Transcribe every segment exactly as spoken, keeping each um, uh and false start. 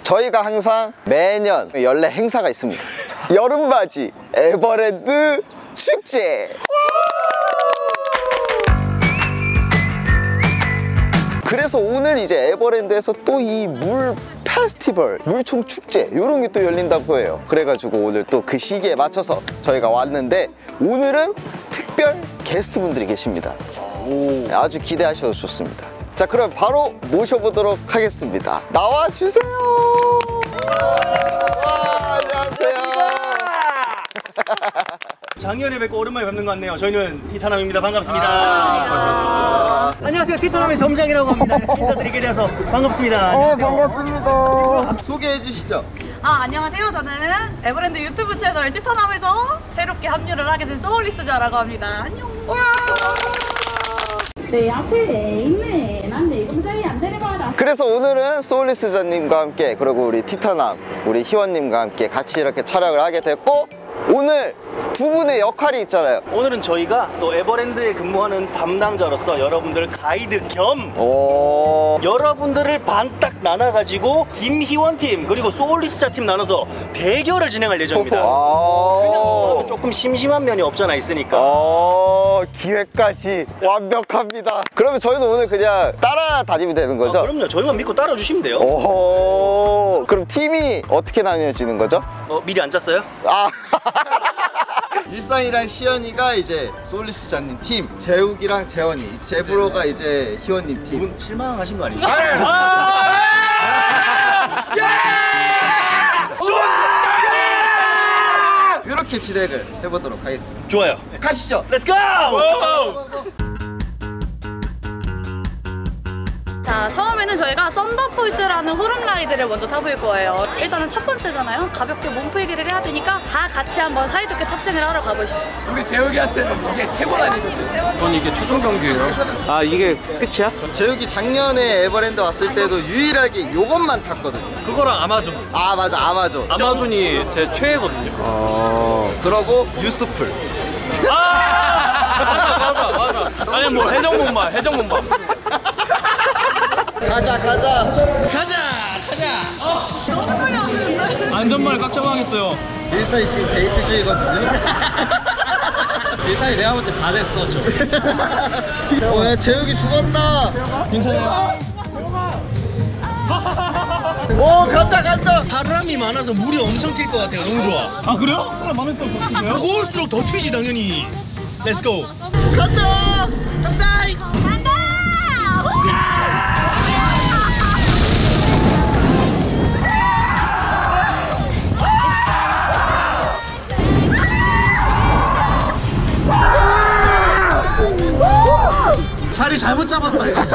저희가 항상 매년 연례 행사가 있습니다. 여름맞이 에버랜드 축제. 그래서 오늘 이제 에버랜드에서 또 이 물 페스티벌, 물총 축제 이런 게 또 열린다고 해요. 그래가지고 오늘 또 그 시기에 맞춰서 저희가 왔는데, 오늘은 특별 게스트분들이 계십니다. 오. 아주 기대하셔도 좋습니다. 자, 그럼 바로 모셔보도록 하겠습니다. 나와주세요. 와, 안녕하세요. 작년에 뵙고 오랜만에 뵙는 것 같네요. 저희는 티타남입니다. 반갑습니다. 아, 반갑습니다. 안녕하세요. 티타남의 점장이라고 합니다. 인사드리게 돼서 반갑습니다. 어, 반갑습니다. 소개해 주시죠. 아, 안녕하세요. 저는 에버랜드 유튜브 채널 티타남에서 새롭게 합류를 하게 된 소울리스자라고 합니다. 안녕. 네, 앞에 있네. 난데 이거 자리 안 되려봐라. 그래서 오늘은 소울리스자님과 함께, 그리고 우리 티타남, 우리 희원님과 함께 같이 이렇게 촬영을 하게 됐고, 오늘 두 분의 역할이 있잖아요. 오늘은 저희가 또 에버랜드에 근무하는 담당자로서 여러분들 가이드 겸 오... 여러분들을 반 딱 나눠가지고 김희원 팀 그리고 소울리스자 팀 나눠서 대결을 진행할 예정입니다. 아... 조금 심심한 면이 없잖아 있으니까. 어... 기획까지 완벽합니다. 그러면 저희는 오늘 그냥 따라다니면 되는 거죠? 아, 그럼요. 저희만 믿고 따라주시면 돼요. 오... 그럼 팀이 어떻게 나뉘어지는 거죠? 어, 미리 안 짰어요? 아... 일상이랑 시연이가 이제 소울리스자님 팀, 재욱이랑 재원이, 제브로가 이제 희원님 팀. 두분 실망하신 거 아니죠? 이렇게 진행을 해보도록 하겠습니다. 좋아요. 가시죠. 렛츠고! 자, 처음에는 저희가 썬더폴스라는 호름라이드를 먼저 타볼 거예요. 일단은 첫 번째잖아요. 가볍게 몸풀기를 해야 되니까 다 같이 한번 사이좋게 탑승을 하러 가보시죠. 우리 재욱이한테는 이게 최고 난이거든. 전 이게 최종 경기예요. 아, 이게 끝이야? 재욱이 작년에 에버랜드 왔을 때도 유일하게 요것만 탔거든요. 그거랑 아마존. 아, 맞아, 아마존. 아마존이 제 최애거든요. 어... 그러고 유스풀. 아! 맞아, 맞아, 맞아. 아니 뭐 해적문마, 해적문마. 가자, 가자. 가자, 가자. 어. 안전말 꽉 잡아가겠어요. 일상이 지금 데이트 중이거든요. 일상이 내가 볼 때 다 됐어, 좀. 어, 야, 재욱이 죽었다. 괜찮아요? 오, 간다, 간다. 사람이 많아서 물이 엄청 튈 것 같아요. 너무 좋아. 아, 그래요? 사람 많을 때 없어요? 무거울수록 더 튀지 당연히. 렛츠고. 간다. 간다. 간다! 자리 잘못 잡았다, 이거.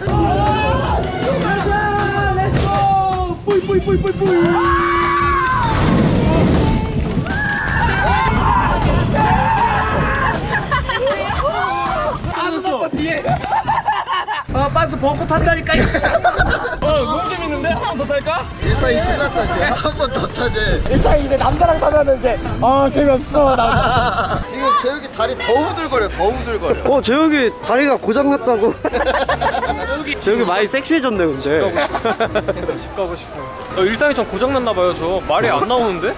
아, 반스 벗고 탄다니까. 어, 너무 재밌는데? 한 번 더 탈까? 일상이 신났다, 지금. 한 번 더 타지. 일상이 이제 남자랑 타면 이제 아 재미없어. 나. 지금 재욱이 다리 더 후들거려, 더 후들거려. 어, 재욱이 다리가 고장났다고. 재욱이 많이 섹시해졌네, 근데. 집 가고 싶어요. 어, 일상이 전 고장났나봐요. 저 말이 안 나오는데?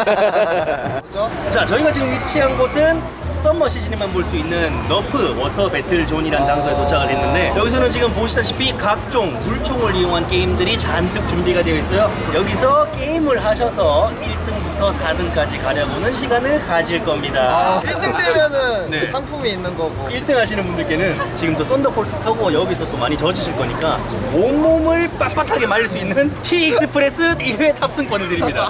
자, 저희가 지금 위치한 곳은 썸머 시즌에만 볼 수 있는 너프 워터 배틀 존이라는 장소에 도착을 했는데, 여기서는 지금 보시다시피 각종 물총을 이용한 게임들이 잔뜩 준비가 되어 있어요. 여기서 게임을 하셔서 일 등부터 사 등까지 가려보는 시간을 가질 겁니다. 아, 일 등 되면은 네. 상품이 있는 거고. 일 등 하시는 분들께는 지금 또 썬더폴스 타고 여기서 또 많이 젖으실 거니까 온몸을 빳빳하게 말릴 수 있는 티 익스프레스 일 회 탑승권을 드립니다.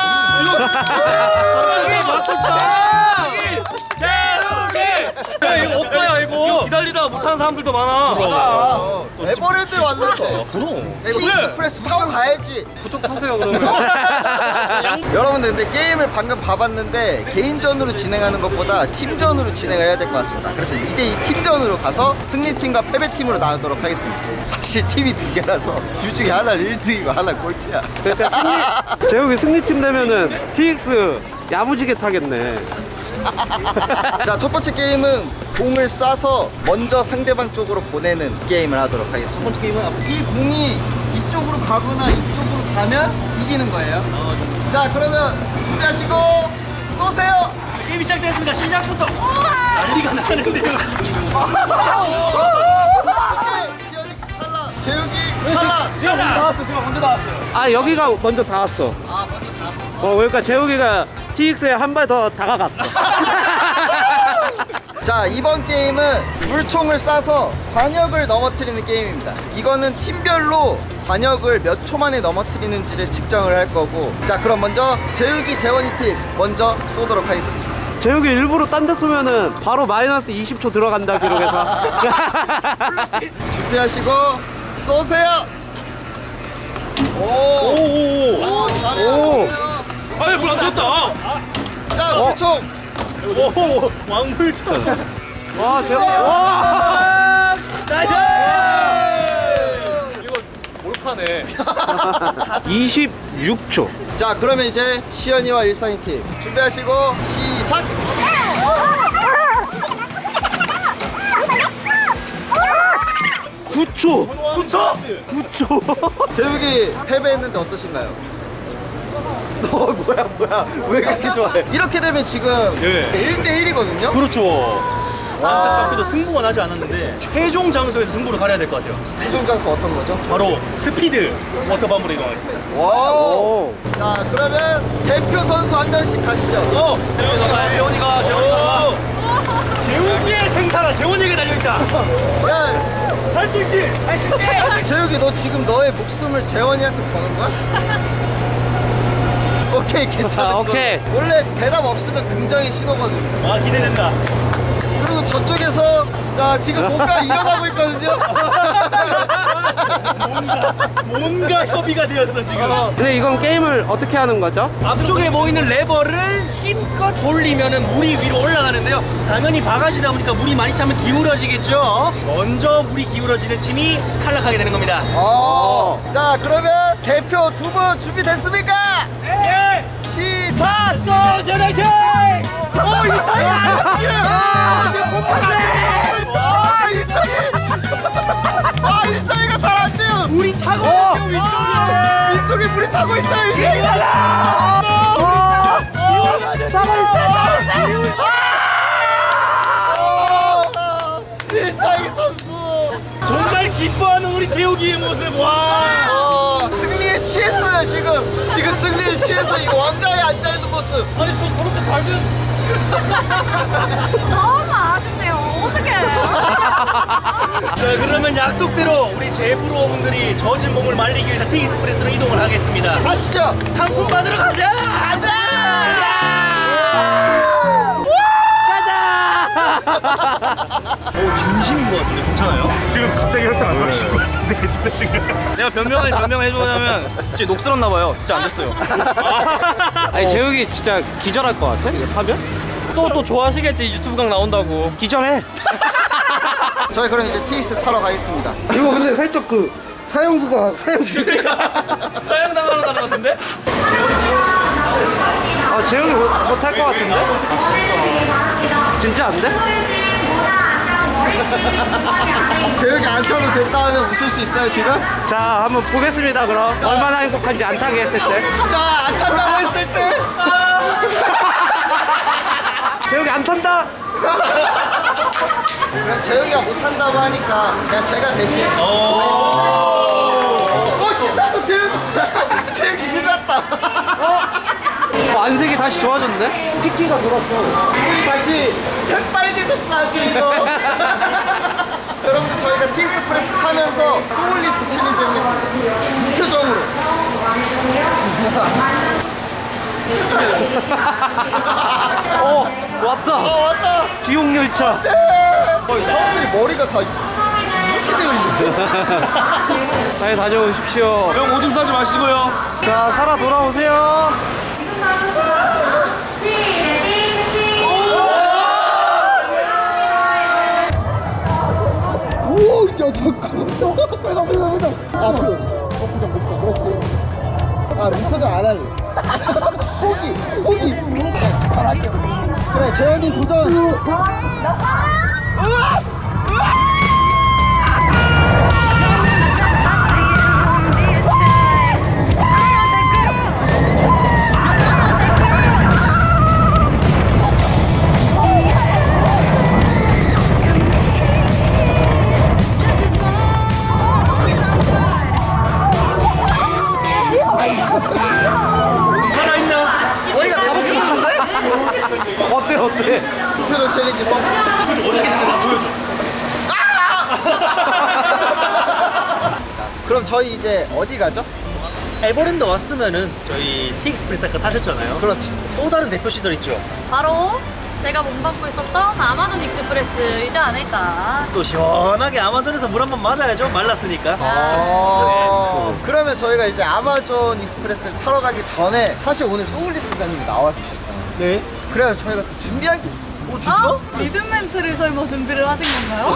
야, 이거 오빠야, 이거. 기다리다가 못하는 사람들도 많아. 맞아. 에버랜드 왔는데. 그럼. 티 익스프레스 타고 가야지. 부쩍 타세요, 그러면. 여러분들, 근데 게임을 방금 봐봤는데 개인전으로 진행하는 것보다 팀전으로 진행을 해야 될 것 같습니다. 그래서 이 대 이 팀전으로 가서 승리팀과 패배팀으로 나누도록 하겠습니다. 사실 팀이 두 개라서 둘 중에 하나는 일 등이고 하나는 꼴찌야. 승리, 재욱이 승리팀 되면은 티엑스 야무지게 타겠네. 자, 첫 번째 게임은 공을 쏴서 먼저 상대방 쪽으로 보내는 게임을 하도록 하겠습니다. 첫 번째 게임은 이 공이 이쪽으로 가거나 이쪽으로 가면 이기는 거예요. 자, 그러면 준비하시고 쏘세요. 게임이 시작됐습니다. 시작부터 난리가 나는데요. 시연이 탈락, 재욱이 탈락. 제가 먼저 나왔어. 제가 먼저 나왔어요. 아 여기가 먼저 닿았어. 아, 먼저 다 썼어. 어 그러니까 재욱이가 티익스에 한 발 더 다가갔어. 자, 이번 게임은 물총을 쏴서 관역을 넘어뜨리는 게임입니다. 이거는 팀별로 관역을 몇 초 만에 넘어뜨리는지를 측정을 할 거고. 자, 그럼 먼저 재욱이, 재원이 팀 먼저 쏘도록 하겠습니다. 재욱이 일부러 딴 데 쏘면은 바로 마이너스 이십 초 들어간다 기록에서. 준비하시고 쏘세요. 오, 오, 잘해요. 오. 아니 물안 쳤다. 자, 물총. 오, 왕물총. 와 재욱이. 와. 나이스. 이거 몰카네. 이십육 초. 자, 그러면 이제 시연이와 일상이 팀 준비하시고 시작. 구 초. 구 초. 구 초. 재욱이 패배했는데 어떠신가요? 너 뭐야 뭐야 왜 그렇게 좋아해? 이렇게 되면 지금 예. 일 대 일이거든요? 그렇죠. 안타깝게도 승부가 나지 않았는데 최종 장소에서 승부를 가려야 될 것 같아요. 최종 장소 어떤 거죠? 바로 스피드 워터밤으로 이동하겠습니다. 와우. 자, 그러면 대표 선수 한 명씩 가시죠. 어, 재원이가, 재원이가, 재원이가. 재욱이의 생사가 재원이에게 달려있다. 야, 할 수 있지? 할 수 있지? 재욱이 너 지금 너의 목숨을 재원이한테 거는 거야? 오케이, 괜찮은 아, 거. 오케이. 원래 대답 없으면 굉장히 신호거든요. 와, 기대된다. 그리고 저쪽에서 자, 지금 뭔가 일어나고 있거든요. 뭔가, 뭔가 협의가 되었어, 지금. 근데 이건 게임을 어떻게 하는 거죠? 앞쪽에 보이는 레버를 힘껏 돌리면 물이 위로 올라가는데요. 당연히 바가지다 보니까 물이 많이 차면 기울어지겠죠. 먼저 물이 기울어지는 팀이 탈락하게 되는 겁니다. 어. 자, 그러면 대표 두 분 준비됐습니까? 네! 시작! 또 제나이팅! 오, 일상이! 아, 못 봤네! 아, 일상이! 아, 일상이가 잘 안 돼요! 물이 차고 어. 있어요, 위쪽에! 위쪽에 물이 차고 있어요, 일상이! 차고 일상이 선수! 정말 기뻐하는 우리 재욱이의 모습, 와! 어, 승리에 취했어요, 지금! 지금 승리에 취해서 이거 왕자에 앉아있는 모습! 아니 저 저렇게 잘 된. 너무 아쉽네요. 어떡해. 자, 그러면 약속대로 우리 제프로분들이 젖은 몸을 말리기 위해서 티익스프레스로 이동을 하겠습니다. 가시죠! 상품 받으러 가자! 가자! 오, 진심인 것 같은데 괜찮아요? 지금 갑자기 혈상 안 돌아오신 것 같은데 괜찮으신가요? 내가 변명을 변명해주자면 진짜 녹슬었나 봐요. 진짜 안 됐어요. 아니 재욱이 진짜 기절할 것 같아 이거 사면? 또 또 좋아하시겠지 유튜브 강 나온다고. 기절해. 저희 그럼 이제 티익스 타러 가겠습니다. 이거 근데 살짝 그 사형수가 사형수. 사양 당하러 가는 것 같은데? 아 재욱이 못할 것 같은데? 진짜 안 돼? 재욱이 안 타도 됐다 하면 웃을 수 있어요, 지금? 자 한번 보겠습니다 그럼 얼마나 행복한지 안 타게 했을 때. 자, 안 탄다고 했을 때! 재욱이 안 탄다. 그럼 재욱이가 못 탄다고 하니까 그냥 제가 대신. 오, 오 신났어, 재욱이 신났어! 재욱이 신났다! 어, 안색이 다시 좋아졌네? 피키가 돌았어. 눈이 다시 새빨개졌어, 아주 이거! 여러분들, 저희가 티익스프레스 타면서 소울리스 챌린지 해보겠습니다. 무표정으로. 어 왔다. 어, 왔다! 지옥열차. 어, 사람들이 머리가 다 이렇게 되어 있는데? 잘 다녀오십시오. 형 오줌 싸지 마시고요. 자 살아 돌아오세요. 오, 야, 잠깐만. 잠깐만, 잠깐만. 아, 그, 어, 부정, 부정, 그렇지. 아, 리포정 안 할래. 포기, 포기. 잘할게. 그래, 재현이 도전. Be a time. 살아있나? 머리가 다 벗겨졌는데? 어때 어때? 표정 챌린지 성. 어떻게 되나 보여줘. 그럼 저희 이제 어디 가죠? 에버랜드 왔으면은 저희 티익스프레스 아까 타셨잖아요. 그렇지. 또 다른 대표 시설 있죠. 바로 제가 몸담고 있었던 아마존 익스프레스이지 않을까. 또 시원하게 아마존에서 물 한번 맞아야죠. 말랐으니까. 아, 그러면 저희가 이제 아마존 익스프레스를 타러 가기 전에 사실 오늘 소울리 스자님이 나와주셨잖아요. 네. 그래서 저희가 또 준비한 게 있어요. 오 진짜? 어? 리듬멘트를 설마 준비를 하신 건가요?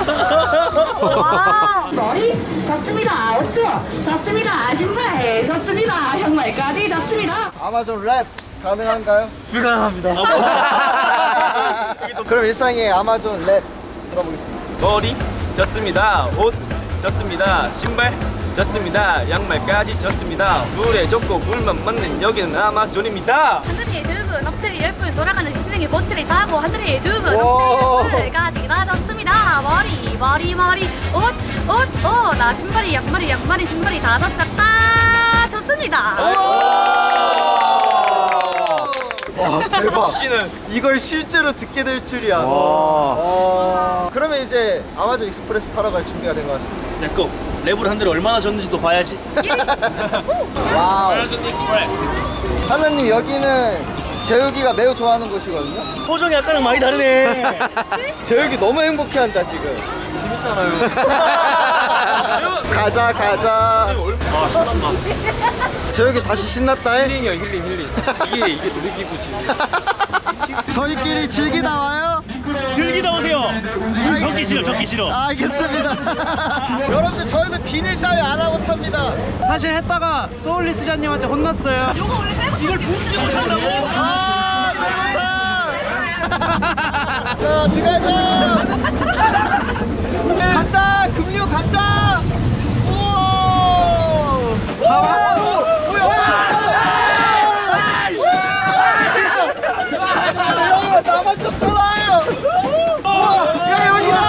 와. 머리 좋습니다. 옷도 좋습니다. 신발 좋습니다. 양말까지 좋습니다. 아마존 랩 가능한가요? 불가능합니다. 그럼 일상의 아마존 랩 들어보겠습니다. 머리 좋습니다. 옷 좋습니다. 신발 좋습니다. 양말까지 좋습니다. 물에 젖고 물만 막는 여기는 아마존입니다. 하늘이 두분 엎드리 열분 돌아가는 심생이 보트를 타고 하늘이 두분 와. 엎드리 열분까지 다 좋습니다. 머리 머리 머리 옷 옷 옷 나 신발이 양말이 양말이 신발이 다 졌싹 다 좋습니다. 와 대박. 씨는 이걸 실제로 듣게 될 줄이야. 와. 와. 그러면 이제 아마존 익스프레스 타러 갈 준비가 된 것 같습니다. 렛츠고. 랩을 한 대를 얼마나 줬는지도 봐야지. 와우. 아마존 익스프레스. 하나님 여기는 재욱이가 매우 좋아하는 곳이거든요. 표정이 아까랑 많이 다르네. 재욱이 너무 행복해한다 지금. 재밌잖아요. 가자 가자. 아 신난다. 재욱이 다시 신났다 해. 힐링이야 힐링 힐링. 이게 이게 놀이기구지. 저희끼리 즐기다 와요. 즐기다 오세요. 적기 싫어, 적기 싫어. 알겠습니다. 여러분들 저희는 비닐 따위 안 하고 탑니다. 사실 했다가 소울리 스자님한테 혼났어요. 이걸 보지 못한다고? 아 너무 좋다. 자 들어가자. 간다 급류 간다. 나만 좀 돌아요. 야 여기다.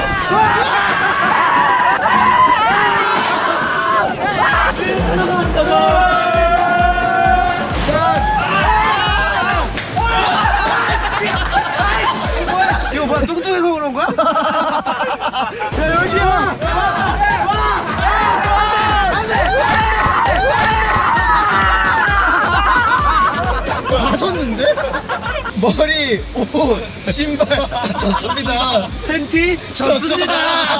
이거 뭐야 뚱뚱해서 그런 거야? 야 여기야. 다 졌는데? 머리, 옷, 신발 다 졌습니다. 팬티? 졌습니다.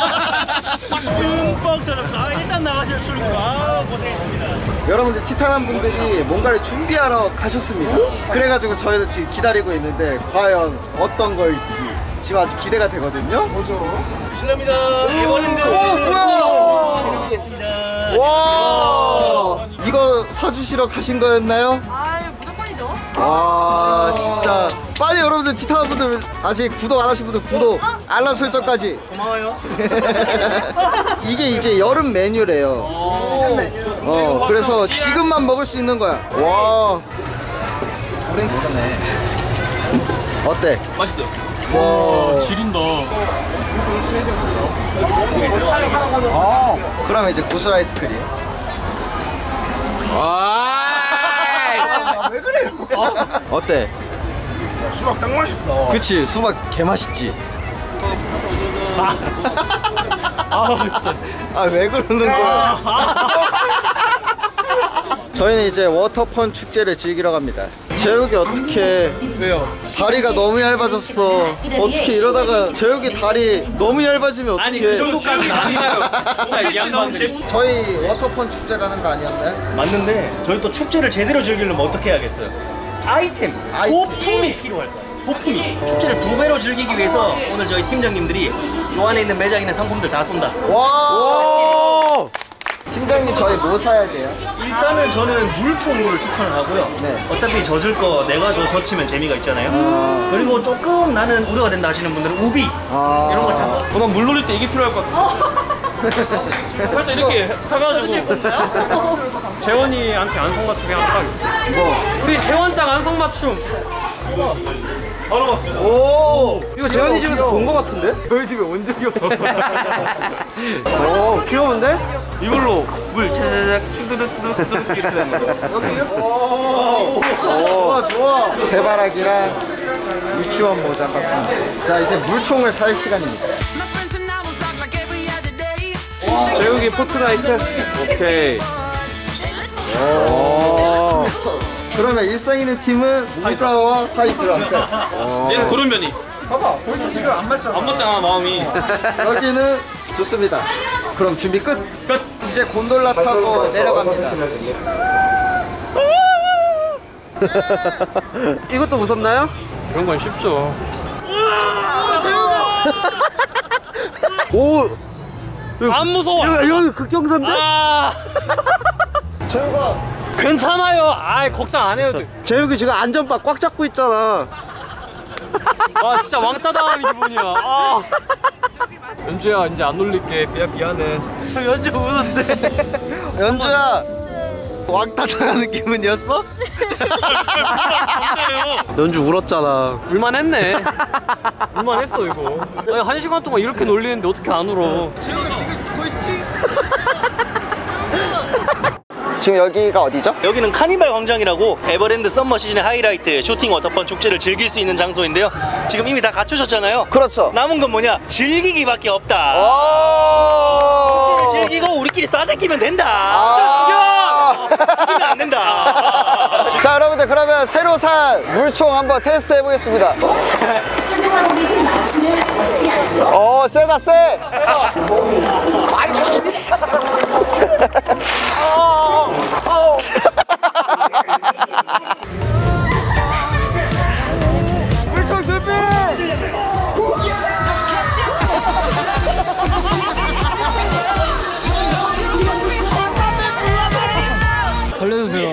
흠뻑 젖었어. 아, 일단 나가시는 출구. 아, 고생했습니다. 여러분들 티탄한 분들이 뭔가를 준비하러 가셨습니다. 그래가지고 저희도 지금 기다리고 있는데 과연 어떤 걸지 지금 아주 기대가 되거든요. 뭐죠? 실례합니다. 에버랜드. 오, 뭐야? 드리겠습니다. 와, 이거 사주시러 가신 거였나요? 아유 무조건이죠. 와, 진짜 빨리 여러분들 티탄한 분들 아직 구독 안 하신 분들 구독, 알람 설정까지. 고마워요. 이게 이제 여름 메뉴래요. 시즌 메뉴. 어, 그래서 지금만 먹을 수 있는 거야. 와, 오렌지 먹었네. 어때? 맛있어. 와 지린다. 어, 그럼 이제 구슬 아이스크림. 와. 왜 그래요? 어때? 수박 딱 맛있다. 그치, 수박 개 맛있지. 아 진짜. 아, 왜 그러는 거야? 저희는 이제 워터펀 축제를 즐기러 갑니다. 재욱이 어떻게? 왜요? 다리가 너무 얇아졌어. 어떻게 이러다가 재욱이 다리 너무 얇아지면 아니 그 어떻게? 정도까지는 아니에요. 진짜 이 양반들이. 저희 워터펀 축제 가는 거 아니었나요? 맞는데 저희 또 축제를 제대로 즐기려면 어떻게 해야겠어요? 아이템, 아이템. 소품이 필요할 거예요. 소품이. 축제를 두 배로 즐기기 위해서 오늘 저희 팀장님들이 요 안에 있는 매장에 있는 상품들 다 쏜다. 와! 팀장님 저희 뭐 사야 돼요? 일단은 저는 물총을 추천을 하고요. 네. 어차피 젖을 거 내가 더 젖히면 재미가 있잖아요. 그리고 조금 나는 우려가 된다 하시는 분들은 우비 아. 이런 걸 잡아. 어, 난물 놀릴 때 이게 필요할 것 같아. 살짝 이렇게 타가지고 재원이한테 안성맞춤이 하나 딱 있어. 뭐? 우리 재원장 안성맞춤. 바로 봤어. 오! 이거 재현이 집에서 본 거 같은데? 저희 집에 온 적이 없어. 오, 귀여운데? 이걸로 물 차자작 뚜두두두두 이렇게 되는 거. 오! 좋아, 좋아. 대바라기랑 유치원 모자 샀습니다. 자, 이제 물총을 살 시간입니다. 재욱이 포트나이트? 오케이. 오. 그러면 일상인의 팀은 모자와 타이 들어왔어요. 얘는 도른변이. 봐봐, 벌써 지금 안 맞잖아. 안 맞잖아 마음이. 여기는 좋습니다. 그럼 준비 끝. 끝. 이제 곤돌라 타고 내려갑니다. 이것도 무섭나요? 이런 건 쉽죠. 오! 안 무서워. 여기, 여기 극경사인데? 아, 재우가 괜찮아요. 아, 걱정 안 해도 돼. 재욱이 지금 안전바 꽉 잡고 있잖아. 아, 진짜 왕따 당하는 기분이야. 아. 연주야, 이제 안 놀릴게. 미안, 미안해. 연주 우는데. 연주야 왕따 당하는 기분이었어? 연주 울었잖아. 울만했네. 울만했어 이거. 아니, 한 시간 동안 이렇게 놀리는데 어떻게 안 울어? 재우가 지금 거의 틱스. 지금 여기가 어디죠? 여기는 카니발 광장이라고 에버랜드 썸머 시즌의 하이라이트 슈팅 워터펀 축제를 즐길 수 있는 장소인데요. 지금 이미 다 갖추셨잖아요. 그렇죠. 남은 건 뭐냐? 즐기기밖에 없다. 오! 축제를 즐기고 우리끼리 싸제끼면 된다. 아~ 죽이면 안 된다. 자, 여러분들 그러면 새로 산 물총 한번 테스트 해보겠습니다. 어, 세다 세. 물총 준비! 살려주세요.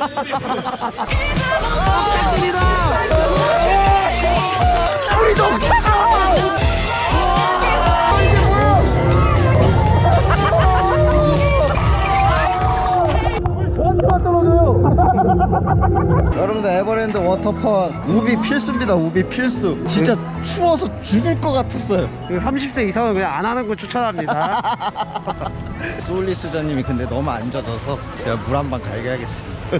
여러분들 에버랜드 워터펀 우비 필수입니다. 우비 필수. 진짜 추워서 죽을 것 같았어요. 삼십 대 이상은 그냥 안 하는 걸 추천합니다. 소울리 수자님이 근데 너무 안 젖어서 제가 물 한 방 갈겨야겠습니다.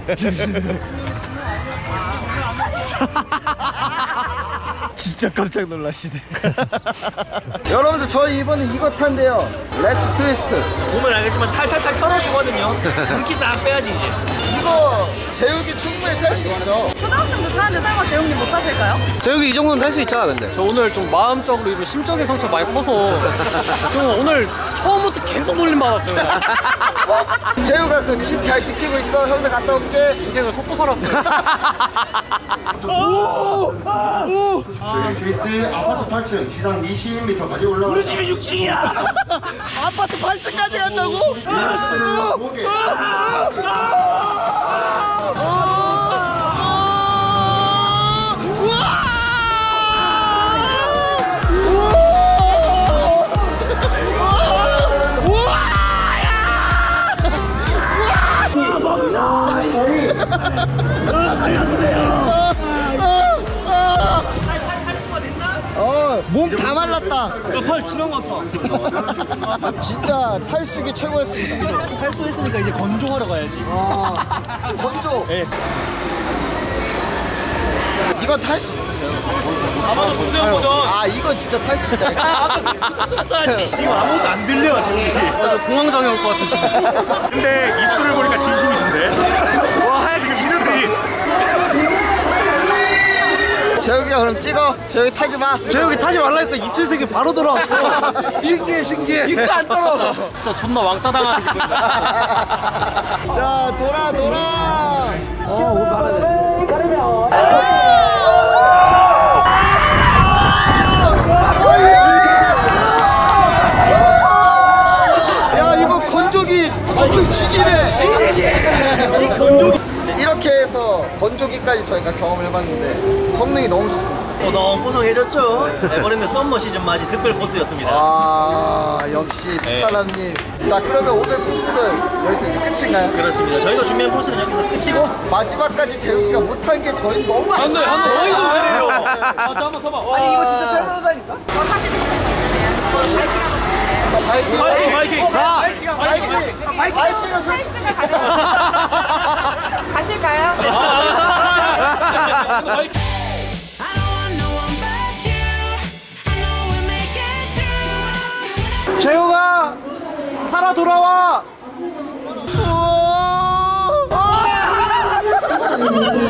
진짜 깜짝 놀라시네. 여러분들 저희 이번에 이거 탄대요. 렛츠 트위스트. 보면 알겠지만 탈탈탈 털어주거든요. 물기 싹 빼야지 이제. 이거 재욱이 충분히 탈 수 있죠. 초등학생도 타는데 설마 재용님 못 타실까요? 재욱이 이 정도는 할 수 있잖아, 근데. 저 오늘 좀 마음적으로 이런 심적인 상처 많이 커서 좀 오늘 처음부터 계속 놀림 받았어요. 재욱아 그 집 잘 지키고 있어. 형들 갔다 올게. 인생을 속고 살았어요. 저희 트위스트 아파트 팔 층 지상 이십 미터까지 올라가. 우리 집이 육 층이야. 아파트 팔 층까지 간다고? 목에 어, 몸 다 말랐다. 팔 지난 것 같아. 진짜 탈수기 최고였습니다. 탈수했으니까 이제 건조하러 가야지. 건조. 예. 이거 탈 수 있으세요? 아마도 중대형 버전. 아, 이거 진짜 탈 수 있다. 써야지. 지금 아무것도 안 들려 저기. 저 공황장애 올 것 같으시네. 근데 입술을 보니까 진심이신데. 와, 하얗게 지는다. 재욱이가 그럼 찍어. 재욱이 타지 마. 재욱이 타지 말라니까 입술색이 바로 돌아왔어. 신기해, 신기해. 입도 안 떨어. 진짜 존나 왕따 당하는 기분이다. 자, 돌아, 돌아. 어, 옷 말아야 야, 이거 건조기 엉덩이 죽이네. 이렇게 해서 이어서 건조기까지 저희가 경험을 해봤는데 성능이 너무 좋습니다. 뽀송뽀송해졌죠? 에버랜드 썸머 시즌 맞이 특별 코스였습니다. 아 역시 티타남님. 자 그러면 오늘 코스는 여기서 이제 끝인가요? 그렇습니다. 저희가 준비한 코스는 여기서 끝이고 마지막까지 재욱이가 못한 게 저희 너무 아쉬워요. 안 돼, 저희도 그래요. 아, 잠깐만, 잠깐만. 아니 이거 진짜 대단하다니까? 바이킹 바이킹, 바이킹. 아, 바이킹 바이킹은 솔직히 가실까요? 바이킹. 재웅아 살아 돌아와. 어!